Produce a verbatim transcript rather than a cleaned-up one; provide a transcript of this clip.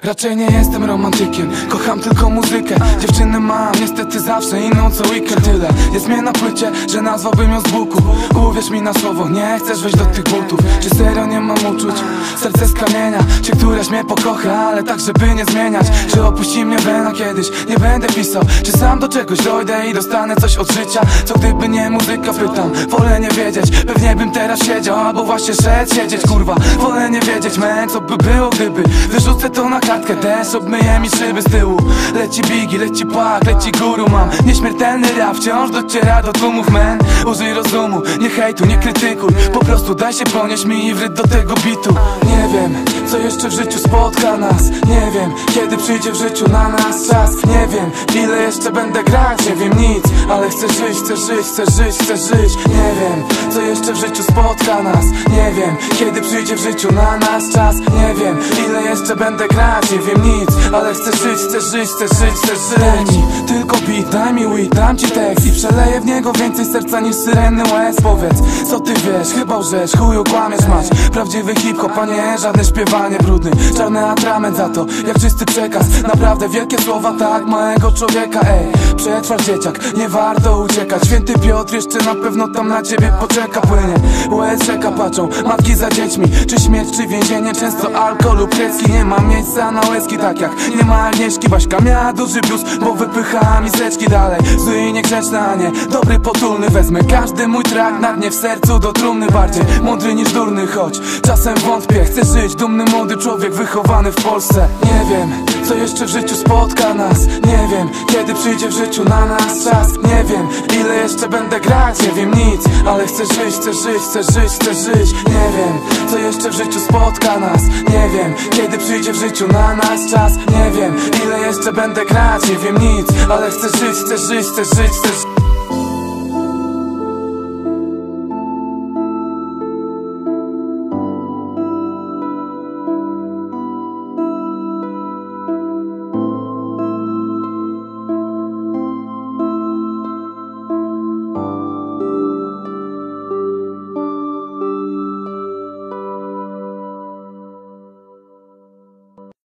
Raczej nie jestem romantykiem, kocham tylko muzykę. Dziewczyny mam niestety zawsze inną co weekend. Tyle jest mnie na płycie, że nazwałbym ją z buku. Uwierz mi na słowo, nie chcesz wejść do tych butów. Czy serio nie mam uczuć? Serce z kamienia. Czy któraś mnie pokocha, ale tak żeby nie zmieniać? Czy opuści mnie wena kiedyś? Nie będę pisał. Czy sam do czegoś dojdę i dostanę coś od życia? Co gdyby nie muzyka? Pytam, wolę nie wiedzieć. Pewnie bym teraz siedział, albo właśnie szedł siedzieć. Kurwa, wolę nie wiedzieć, man, co by było gdyby. Wyrzucę to na kartkę, też obmyję mi szyby z tyłu. Leci Biggie, leci Pac, leci Guru. Mam nieśmiertelny rap, wciąż dociera do tłumów, man. Użyj rozumu, nie hejtu, nie krytykuj. Po prostu daj się ponieść mi i wryt do tego bitu. Nie wiem, co jeszcze w życiu spotka nas. Nie wiem, kiedy przyjdzie w życiu na nas czas. Nie wiem, ile jeszcze będę grać. Nie wiem nic, ale chcę żyć, chcę żyć, chcę żyć, chcę żyć. Nie wiem, co jeszcze w życiu spotka nas. Nie wiem, kiedy przyjdzie w życiu na nas czas. Nie wiem, ile jeszcze będę grać. Nie wiem nic, ale chcę żyć, chcę żyć, chcę żyć, chcę żyć. Daj mi tylko beat, daj mi weed, dam ci tekst i przeleję w niego więcej serca niż syreny łez. Powiedz, co ty wiesz, chyba łżesz, chuju kłamiesz. Masz prawdziwy hip-hop, a nie żadne śpiewanie brudny. Czarny atrament za to, jak czysty przekaz. Naprawdę wielkie słowa, tak małego człowieka. Ej, przetrwasz dzieciak, nie warto uciekać. Święty Piotr jeszcze na pewno tam na ciebie poczeka. Płynie, łez rzeka, patrzą matki za dziećmi. Czy śmierć, czy więzienie, często alkohol lub krecki. Nie ma miejsca na łezki, tak jak nie ma Agnieszki. Baśka miała duży biust, bo wypychała miseczki dalej. Zły i niegrzeczny, a nie dobry, potulny. Wezmę każdy mój track, na dnie w sercu do trumny. Bardziej mądry niż durny, choć czasem wątpię. Chcę żyć, dumny młody człowiek wychowany w Polsce. Nie wiem, co jeszcze w życiu spotka nas. Nie wiem, kiedy przyjdzie w życiu na nas czas. Nie wiem, ile jeszcze będę grać. Nie wiem nic, ale chcę żyć, chcę żyć, chcę żyć, chcę żyć. Nie wiem, co jeszcze w życiu spotka nas. Nie wiem, kiedy przyjdzie w życiu na nas czas. Nie wiem, ile jeszcze będę grać. Nie wiem nic, ale chcę żyć, chcę żyć, chcę żyć, chcę żyć.